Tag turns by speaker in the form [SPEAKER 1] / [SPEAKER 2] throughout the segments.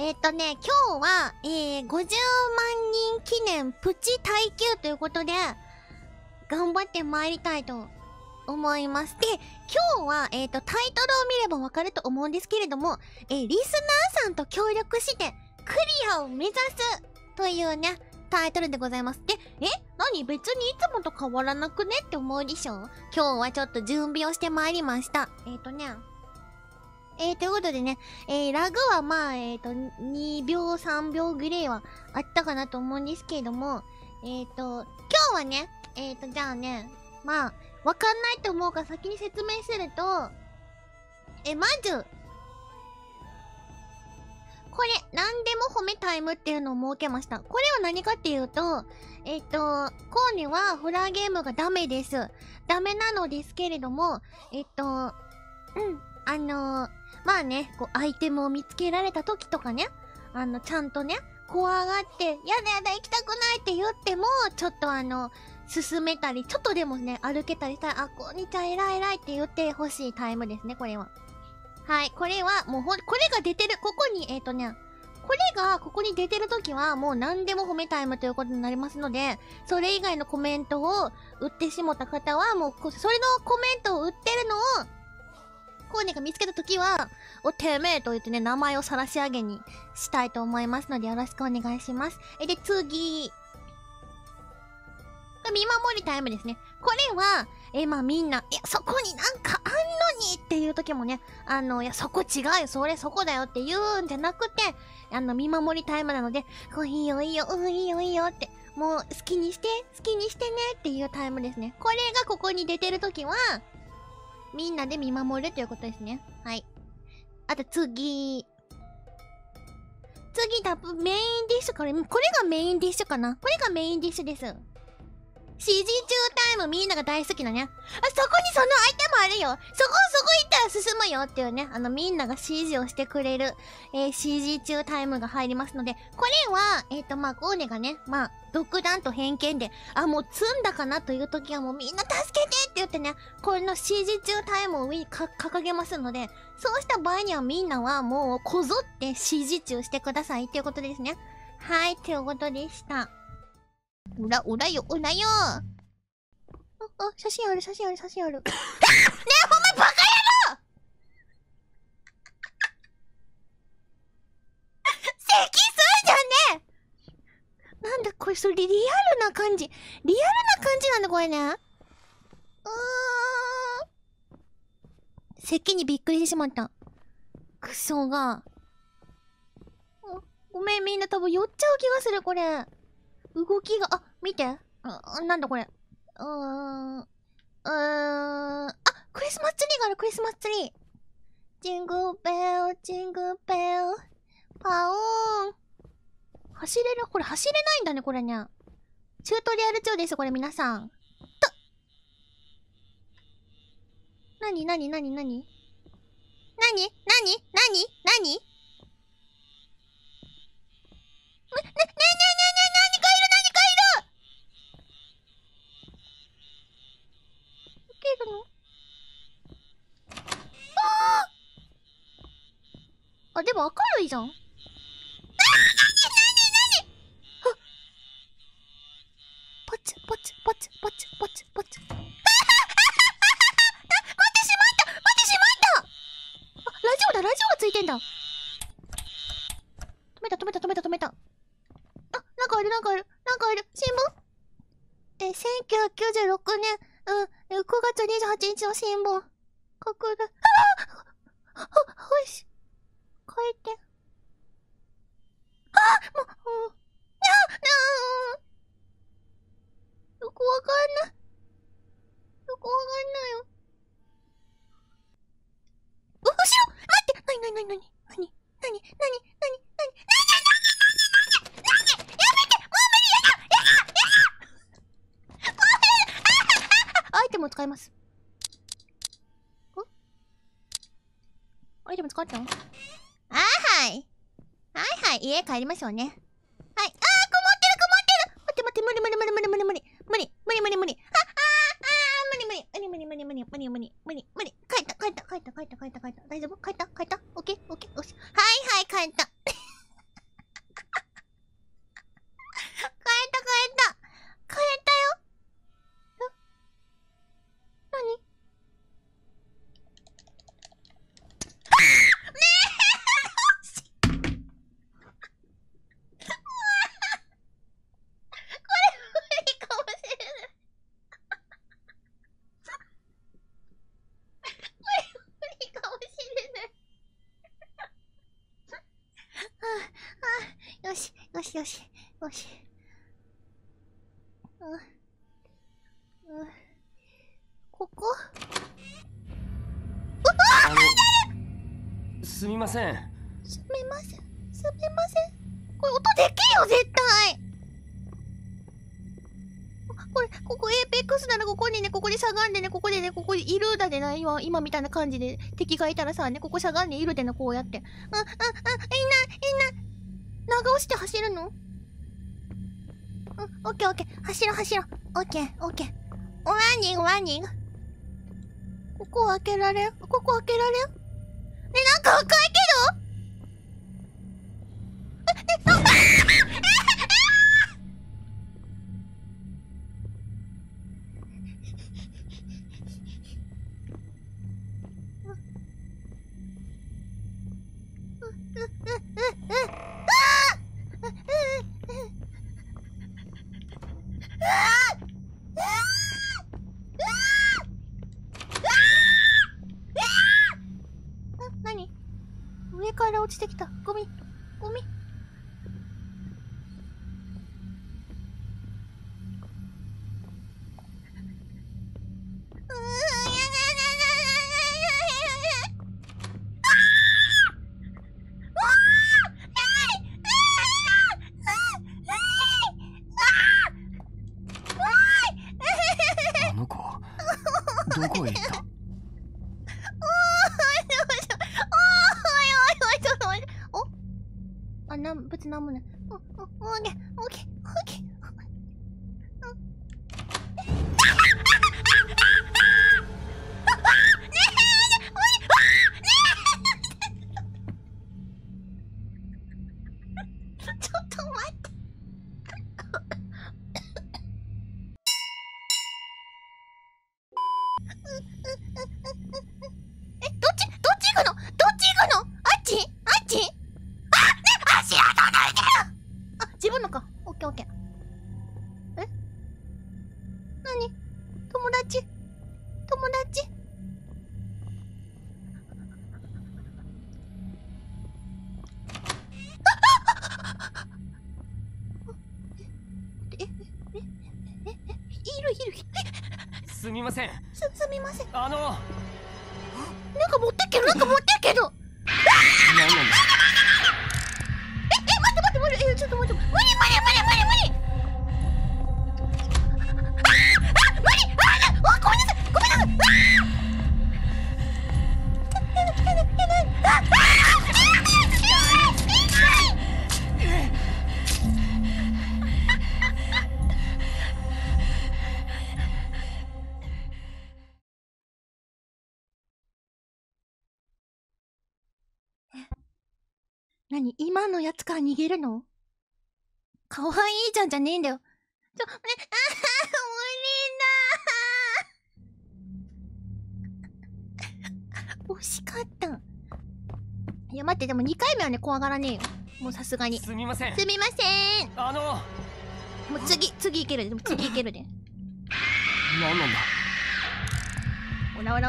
[SPEAKER 1] 今日は、50万人記念プチ耐久ということで、頑張って参りたいと思います。で、今日は、タイトルを見ればわかると思うんですけれども、リスナーさんと協力して、クリアを目指すというね、タイトルでございます。で、何別にいつもと変わらなくねって思うでしょ？今日はちょっと準備をして参りました。ということでね、ラグはまあ、2秒3秒ぐらいはあったかなと思うんですけれども、今日はね、じゃあね、まあ、わかんないと思うから先に説明すると、まず、これ、なんでも褒めタイムっていうのを設けました。これは何かっていうと、コーネはホラーゲームがダメです。ダメなのですけれども、まあね、こう、アイテムを見つけられた時とかね、ちゃんとね、怖がって、やだやだ行きたくないって言っても、ちょっと進めたり、ちょっとでもね、歩けたりしたら、あ、こんにちは、偉い偉いって言ってほしいタイムですね、これは。はい、これは、もうこれが出てる、ここに、これが、ここに出てるときは、もう何でも褒めタイムということになりますので、それ以外のコメントを打ってしもた方は、もう、それのコメントを打ってるのを、コーネが見つけたときは、てめえと言ってね、名前を晒し上げにしたいと思いますので、よろしくお願いします。で、次。見守りタイムですね。これは、まあみんな、いや、そこになんかあんのにっていう時もね、いや、そこ違うよ、そこだよって言うんじゃなくて、見守りタイムなので、こう、いいよ、いいよ、いいよ、いいよって、もう、好きにしてねっていうタイムですね。これがここに出てる時は、みんなで見守るということですね。はい。あと次多分メインディッシュこれがメインディッシュかな。これがメインディッシュです。指示中タイムみんなが大好きなね。あ、そこにそのアイテムあるよ。そこ行ったら進むよっていうね。みんなが指示をしてくれる、指示中タイムが入りますので、これは、まあ、ゴーネがね、まあ、独断と偏見で、あ、もう積んだかなという時はもうみんな助けてって言ってね、これの指示中タイムを上に掲げますので、そうした場合にはみんなはもうこぞって指示中してくださいっていうことですね。はい、ということでした。裏よ。あ、写真ある。ねえ、お前バカ野郎！咳すんじゃねえ！なんだ、これ、リアルな感じなんだ、これね。咳にびっくりしてしまった。クソが。ごめん、みんな多分酔っちゃう気がする、これ。動きが、あ、見て。なんだこれ。クリスマスツリーがある、クリスマスツリー。ジングベル、パオーン。走れる？これ走れないんだね、これね。チュートリアル中です、これ皆さん。なにあ、でも明るいじゃん。なにポチ。待ってしまったあ、ラジオがついてんだ。止めた。あ、なんかある。新聞1996年、9月28日の新聞。拡大。よし。書いて。もう、よくわかんないよ。後ろ待ってなにやめてもう無理アイテムを使います。アイテム使ったの？はい。家帰りましょうね。はい。曇ってる待って、無理。無理。帰った。大丈夫？帰った？オッケー、よし。はい、帰った。 しよし。よし。ここ
[SPEAKER 2] すみません。
[SPEAKER 1] すみません。すみません。これ音でけえよ、絶対。ここエーペックスならここにね、ここにしゃがんでね、ここでね、ここにいるだでな、今みたいな感じで敵がいたらさ、ね、ここしゃがんでいるでな、こうやって。いいな。長押して走るの？オッケーオッケー。走ろう。オッケー。ランニング。ここ開けられん？ね、なんか赤いけど？何？上から落ちてきた。ゴミ。
[SPEAKER 2] あの子、どこへ行った？
[SPEAKER 1] 別になんもない。オッケー。ちょっと待って。どっち行くの？あっち？足跡抜いてる！自分のか。オッケー。何？友達？いる。
[SPEAKER 2] すみません。
[SPEAKER 1] すみません。なんか持ってるけど。
[SPEAKER 2] 何なんですか？
[SPEAKER 1] 待って。ちょっと待って。無理。ごめんなさい。何？今のやつから逃げるの？かわいいじゃんじゃねえんだよ。無理だ。惜しかった。いや待って、でも2回目はね、怖がらねえよ。もうさすがに。
[SPEAKER 2] すみません。
[SPEAKER 1] もう次いけるで。
[SPEAKER 2] 何なんだ？
[SPEAKER 1] おら。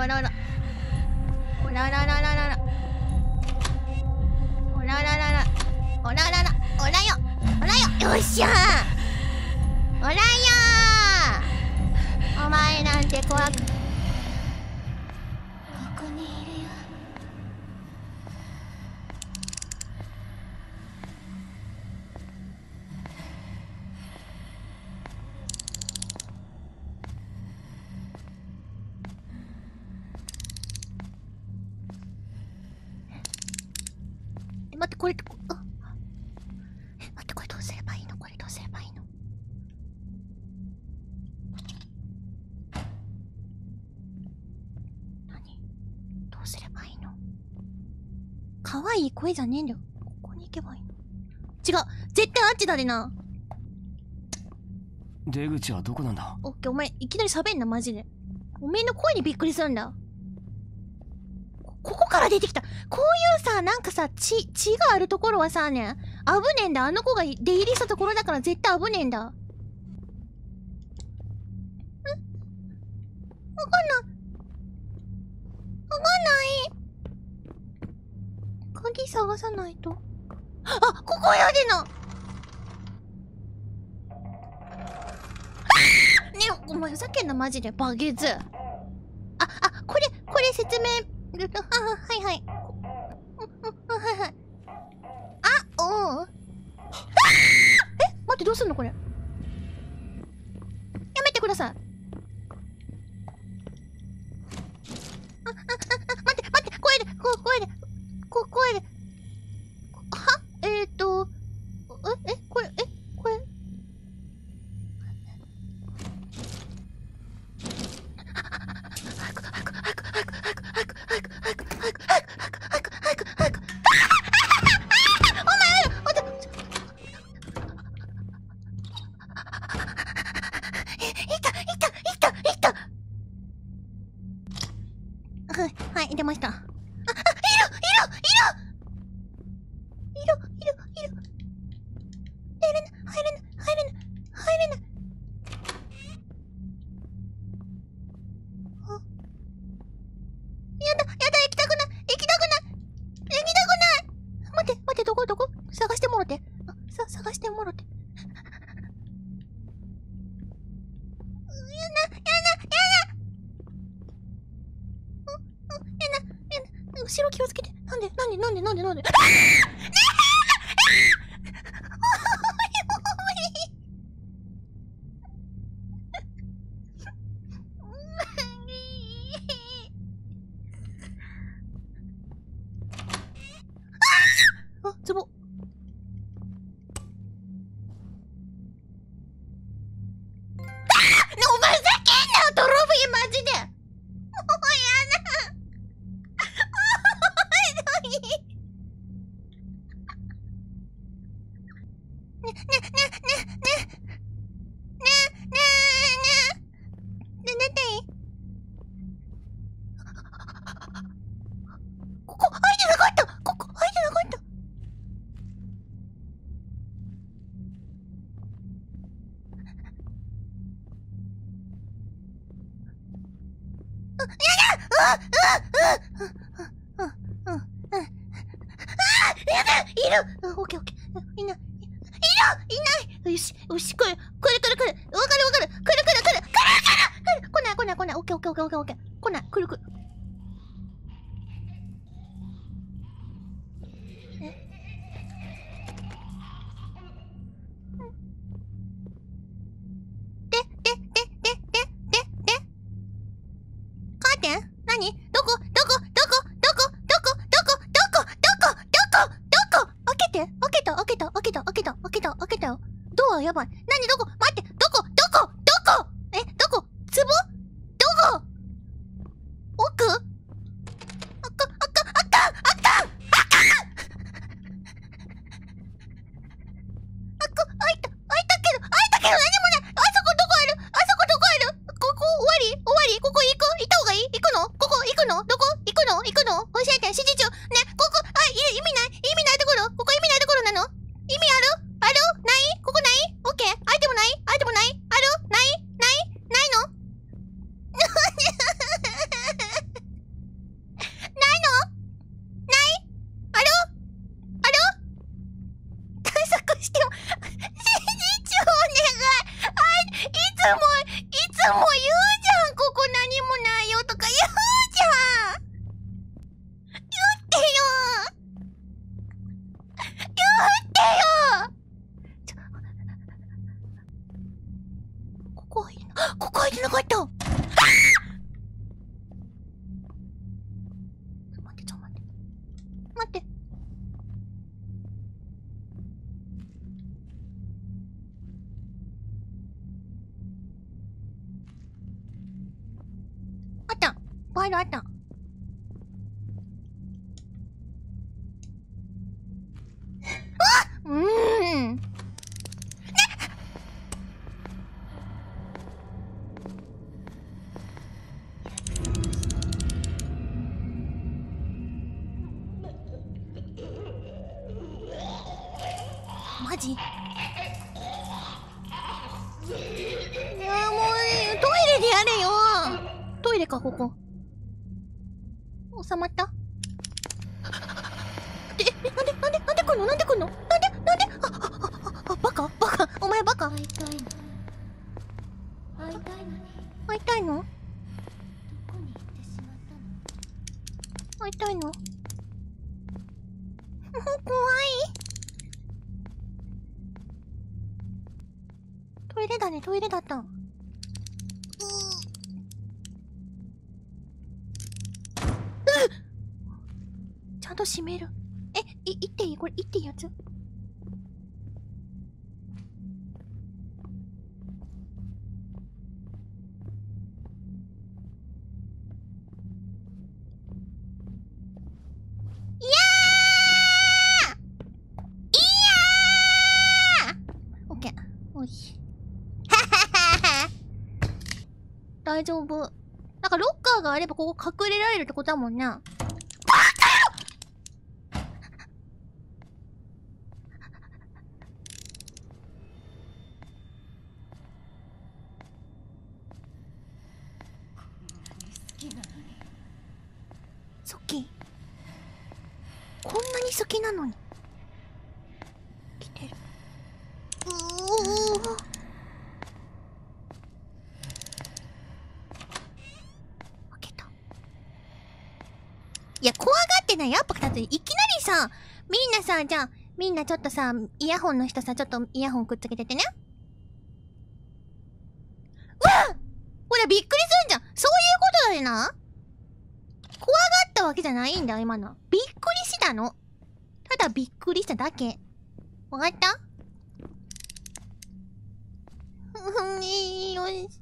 [SPEAKER 1] よっしゃー！おらよー！お前なんて怖く。ここにいるよ。待って、これどうすればいいの？どうすればいいの？可愛い声じゃねえんだよ。ここに行けばいいの？違う、絶対あっちだでな。
[SPEAKER 2] 出口はどこなんだ？
[SPEAKER 1] オッケー、お前いきなり喋んな、マジで。おめえの声にびっくりするんだ。ここから出てきた。こういうさ、なんかさ、血があるところはさ、危ねえんだ。あの子が出入りしたところだから絶対危ねえんだ。わかんない。鍵探さないと。あ、ここやでな。 お前ふざけんなマジでバゲズ。これ説明。はいはい。はいはい。おう。待って、どうすんのこれ。やめてください。待って、声で。これ。はい、出ました。いる。入れない。やだ、行きたくない。待って、どこ探してもろて。探してもろて。後ろ気をつけて。なんでツボ。お前ふざけんなトロフィーマジで。もうやだ。出ていい？ここ開いてなかった。いる。オッケー。いない。よし、来る。わかる。来る。来ない。オッケー。来ない。来る。カーテン？何？どこ？開けたよ。ドアやばい。何？どこ？待って。どこ？どこ？壺？どこ？奥？開いたけど何もない。あそこどこある？ここ終わり？ここ行った方がいい？行くの？ここ行くの？どこ？行くの？教えて、指示中。ね、ここ、意味ないところ。ここ意味ないところなの？意味ある？ない？ここない？オッケー。アイテムない？ある？ないの？対策しても、指示中お願い。いつも言うじゃん。ここ何もないよとか言うじゃん。言ってよ。ここ開いてなかった。ちょっと待って。あった。ファイルあった。マジ？いやもうトイレでやれよ。トイレかここ。収まった？なんで来んの？なんでバカ？お前バカ？ 会いたいの？会いたいの？もう怖い。トイレだね、トイレだった。ちゃんと閉める。行っていい？これ行っていいやつ？大丈夫。なんかロッカーがあればここ隠れられるってことだもんな。そっき。こんなに好きなのに。来てる。いや、怖がってない。やっぱだっていきなりさ、みんなさ、じゃあ、みんなちょっとさ、イヤホンの人さ、ちょっとイヤホンくっつけててね。うわっ！ほら、びっくりすんじゃん。そういうことだよな。怖がったわけじゃないんだよ、今の。びっくりしたの。ただびっくりしただけ。わかった？よし。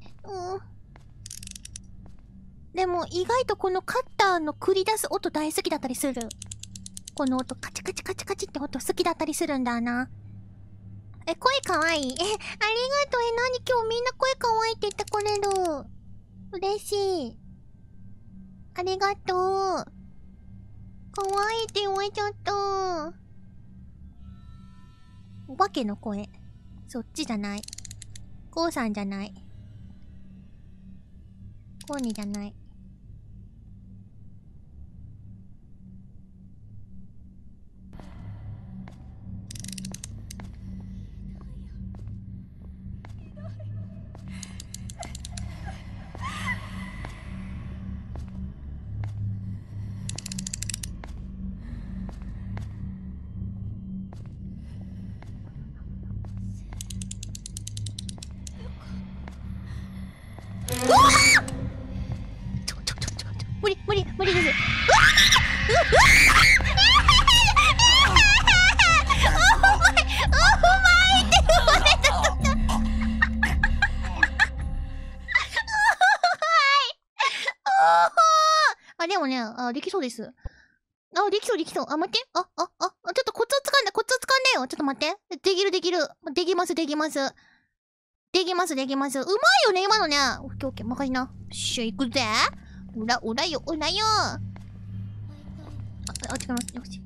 [SPEAKER 1] でも意外とこのカッターの繰り出す音大好きだったりする。この音カチカチカチカチって音好きだったりするんだな。声かわいい。ありがとう。何今日みんな声かわいいって言ってくれる。嬉しい。ありがとう。かわいいって言われちゃった。お化けの声。そっちじゃない。こうさんじゃない。こうにじゃない。無理です。あ、でもね、できそうです。できそう、できそう。待って。ちょっとコツをつかんだよ。ちょっと待って。できる。できます。うまいよね、今のね。オッケー、任しな。しゅ、行くぜ。裏よ。違います。よし。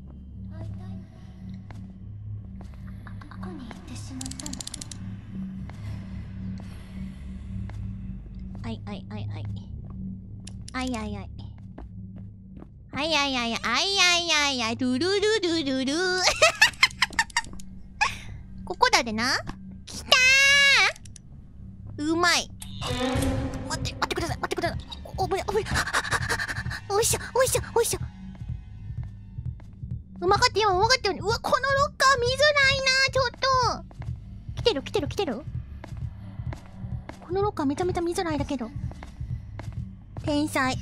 [SPEAKER 1] ルルここだでな。きたー。うまい。待ってください。おいしょ。うまかったよ。うわ、このロッカー見づらいな。ちょっと。来てる。このロッカーめちゃめちゃ見づらいだけど。天才。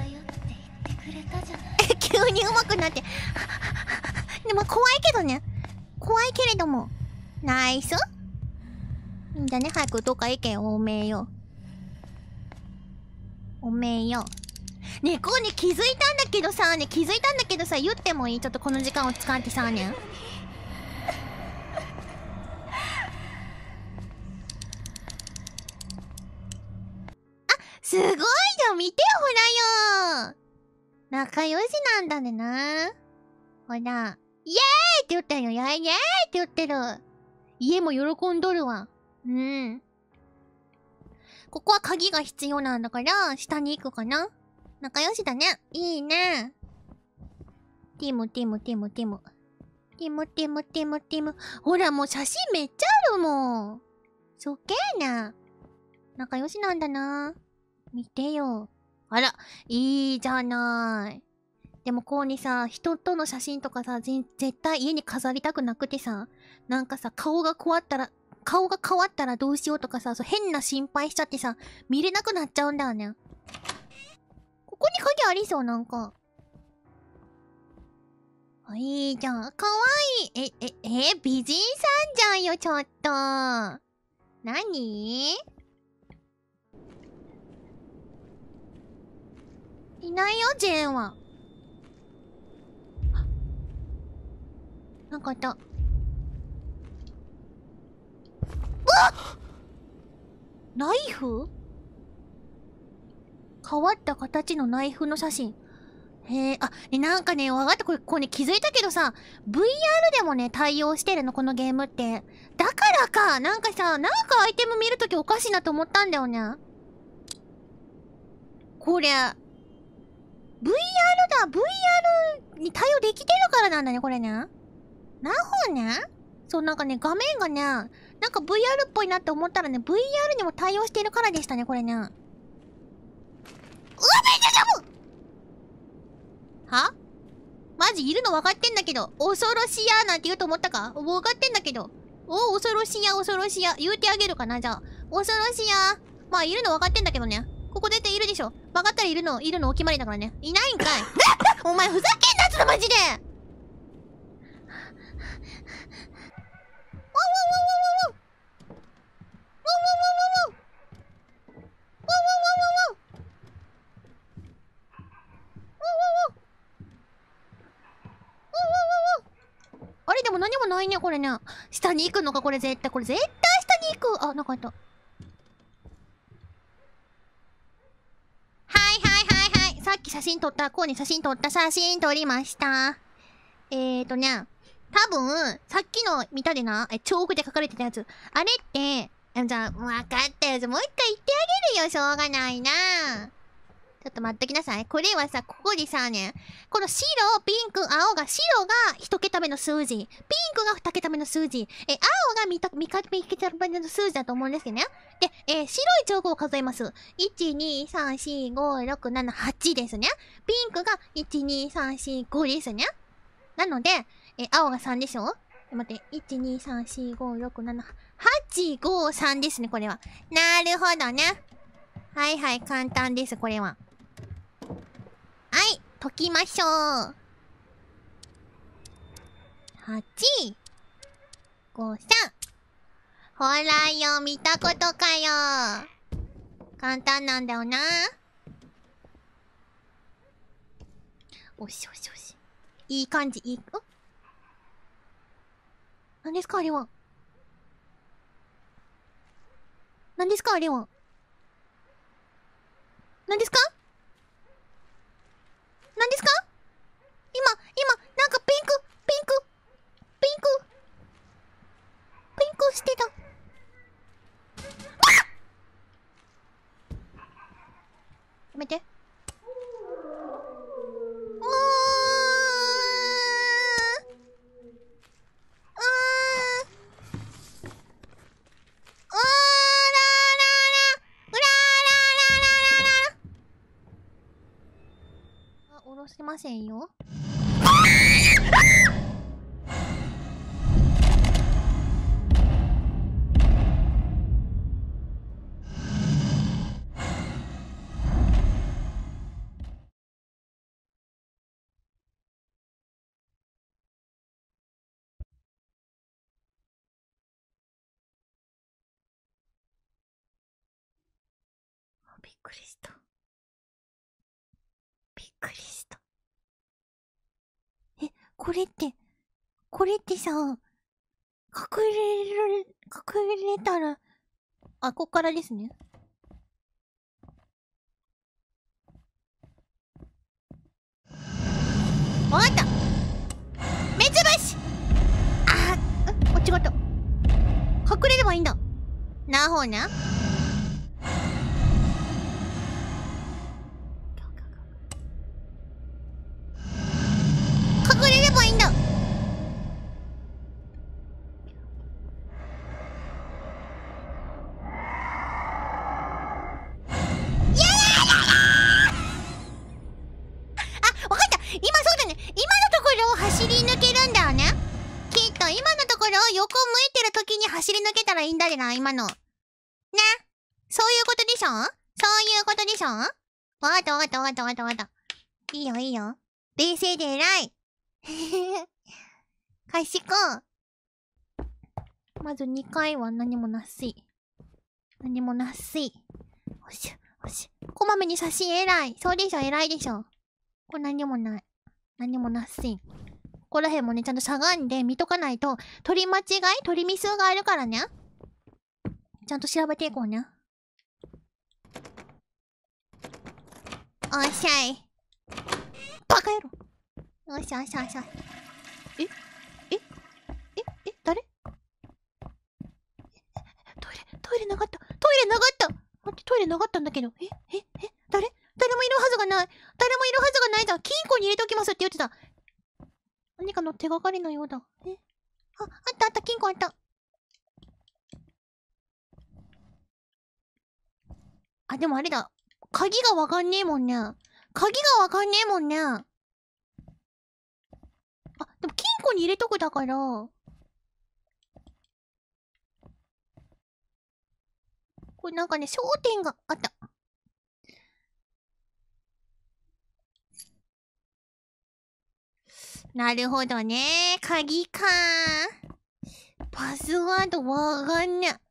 [SPEAKER 1] 急に上手くなって。でも怖いけどね。怖いけれども。ナイス。いいんだね。早くどっか行けよ。おめえよ。ねえ、こうね、気づいたんだけどさ、言ってもいい？ちょっとこの時間を使ってさね。すごいじゃん、見てよ、ほらよ。仲良しなんだねな。ほら、イエーイって言ってるよ。イエーイって言ってる。家も喜んどるわ。ここは鍵が必要なんだから、下に行くかな。仲良しだね。いいね。ティム。ほら、もう写真めっちゃあるもん。そっけーな。 仲良しなんだな。見てよ。あら、いいじゃない。でもこうにさ、人との写真とかさ、絶対家に飾りたくなくてさ、なんかさ、顔が変わったらどうしようとかさ、そう変な心配しちゃってさ、見れなくなっちゃうんだよね。ここに鍵ありそう、なんか。あ、いいじゃん。かわいい。美人さんじゃんよ、ちょっと。なに？いないよ、ジェーンは。なんかあった。うわっ！ナイフ？変わった形のナイフの写真。へえ、あ、なんかね、わかった。これね、気づいたけどさ、VR でもね、対応してるの、このゲームって。だからか、なんかさ、なんかアイテム見るときおかしいなと思ったんだよね。これ、VR だ。VR に対応できてるからなんだね、これね。なほね。そう、なんかね、画面がね、なんか VR っぽいなって思ったらね、VR にも対応してるからでしたね、これね。うわ、めっちゃジャム！は？マジいるの分かってんだけど、恐ろしやなんて言うと思ったか？分かってんだけど。お、恐ろしや、恐ろしや。言うてあげるかな、じゃあ。恐ろしや。まあ、いるの分かってんだけどね。ここ絶対いるでしょ。分かったらいるのお決まりだからね。いないんかい。お前ふざけんなっつのマジで。あれでも何もないね、これね。下に行くのか、これ絶対。これ絶対下に行く。あ、なんかあった。はい。さっき写真撮った、こうに写真撮りました。多分、さっきの見たでな、チョークで書かれてたやつ。あれって、じゃあ、わかったやつ、もう一回言ってあげるよ、しょうがないな。ちょっと待っときなさい。これはさ、ここでさね、この白、ピンク、青が、白が一桁目の数字。ピンクが二桁目の数字。青が三桁目の数字だと思うんですけどね。で、白いチョークを数えます。1、2、3、4、5、6、7、8ですね。ピンクが1、2、3、4、5ですね。なので、青が3でしょ？待って、1、2、3、4、5、6、7、8、5、3ですね、これは。なるほどね。はい、簡単です、これは。はい、解きましょう。8、5、3。ほらよ、見たことかよ。簡単なんだよな。おし。いい感じ、何ですかあれは。何ですか今、なんかピンクしてた。やめて。おろせませんよ。びっくりした。これってさ、隠れたら、あ、こっからですね。わかった！目つぶし！違った。隠れればいいんだ。なほな。隠れればいいんだ。 走り抜けたらいいんだでな、今の。ね。そういうことでしょ？そういうことでしょ？わかったわかったわかったわかったわかった。いいよいいよ。冷静で偉い。賢い。まず2回は何もなし。何もなし。よし、よし。こまめに写真偉い。そうでしょ、偉いでしょ。これ何もない。何もなし。ここら辺もね、ちゃんとしゃがんで見とかないと、取り間違い取りミスがあるからね。ちゃんと調べていこうね。おっしゃい。バカ野郎。よしよしよしよし。誰？トイレなかった。トイレなかった。待って、トイレなかったんだけど。誰もいるはずがない。誰もいるはずがないじゃん。金庫に入れておきますって言ってた。何かの手がかりのようだ。あったあった、金庫あった。あ、でもあれだ。鍵がわかんねえもんね。鍵がわかんねえもんね。あ、でも金庫に入れとくだから。これなんかね、焦点があった。なるほどね。鍵か。パスワードわかんね。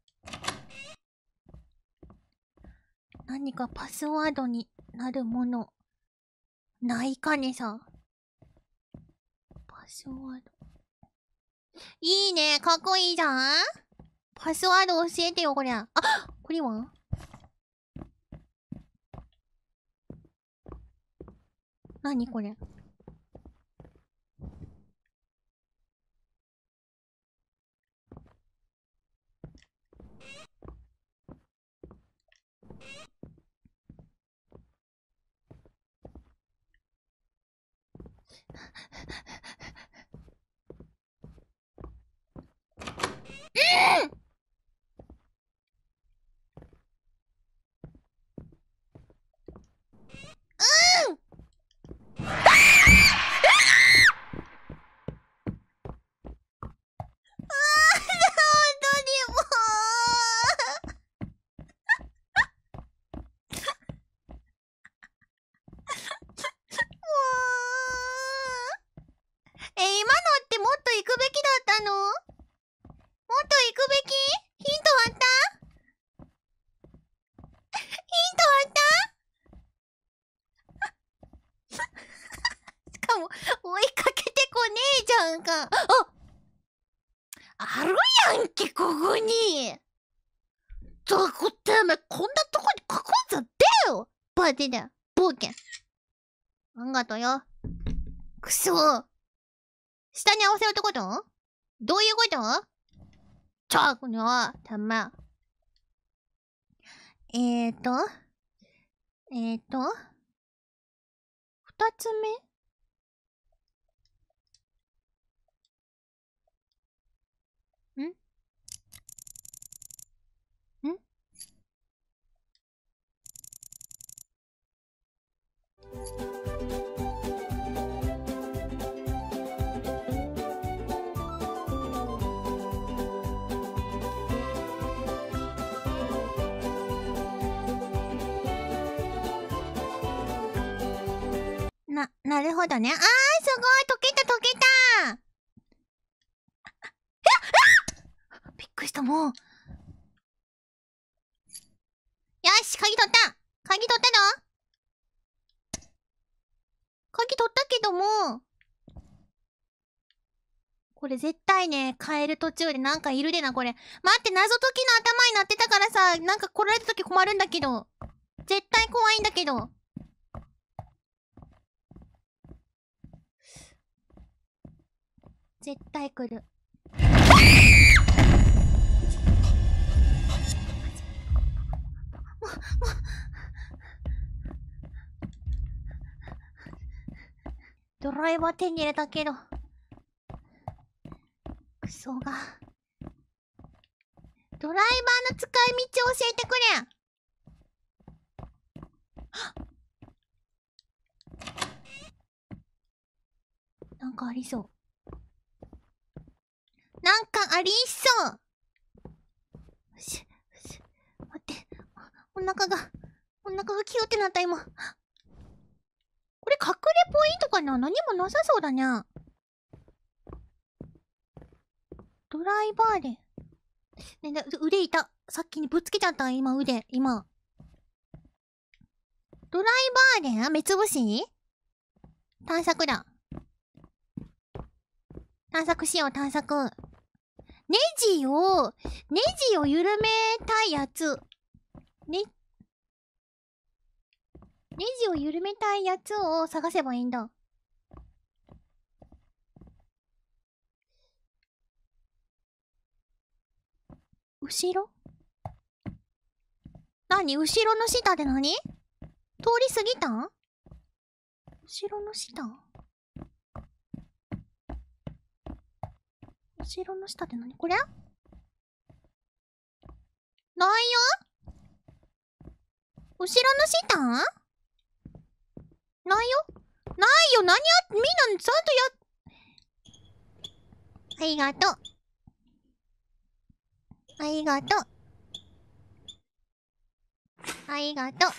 [SPEAKER 1] 何かパスワードになるものないかねさ。パスワード。いいね。かっこいいじゃん。パスワード教えてよ、こりゃ。あ、これは何これ。今のってもっと行くべきだったの？もっと行くべき？ヒントあった？ヒントあった？しかも、追いかけてこねえじゃんか。あるやんけ、ここに。どこってめ、こんなとこに書くんじゃねえよ。パーティーだ。冒険。あんがとよ。くそ。下に合わせるってこと？どういうこと？この、たま。二つ目？なるほどね。すごい、溶けた。びっくりした、もう。よし、鍵取った。鍵取ったけども、これ絶対ね、変える途中でなんかいるでな、これ。待って、謎解きの頭になってたからさ、なんか来られた時困るんだけど。絶対怖いんだけど。絶対来る。ドライバー手に入れたけど。クソが。ドライバーの使い道を教えてくれ。なんかありそう。なんかありそう。 お腹がキューってなった今。これ隠れポイントかな？何もなさそうだね。ドライバーで。ね、腕いた。さっきにぶつけちゃった、今、腕。今。ドライバーで目つぶし？探索だ。探索しよう、探索。ネジを緩めたいやつ。ネジを緩めたいやつを探せばいいんだ。後ろ？何？後ろの下で何？通り過ぎたん？後ろの下？後ろの下って何？これ？ないよ？後ろの下？ないよ？ないよ。みんなちゃんとありがとう。ありがとう。ありがとう。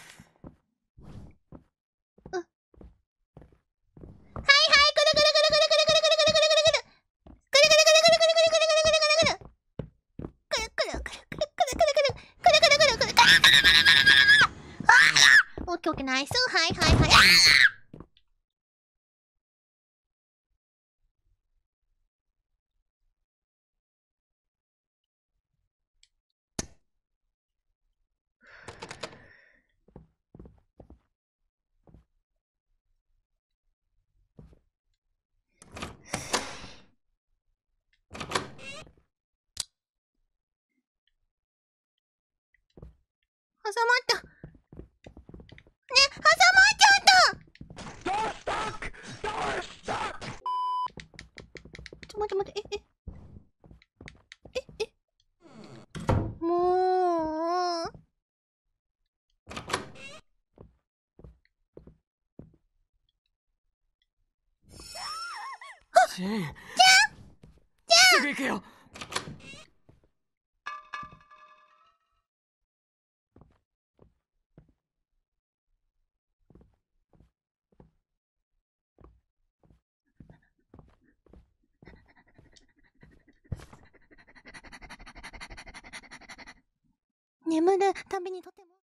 [SPEAKER 1] オッケーオッケー、ナイス。はいはいはい。挟まった。ね、挟まっちゃった。待って、もう。
[SPEAKER 2] ジェーン。すぐ行くよ。
[SPEAKER 1] 眠るたびにとても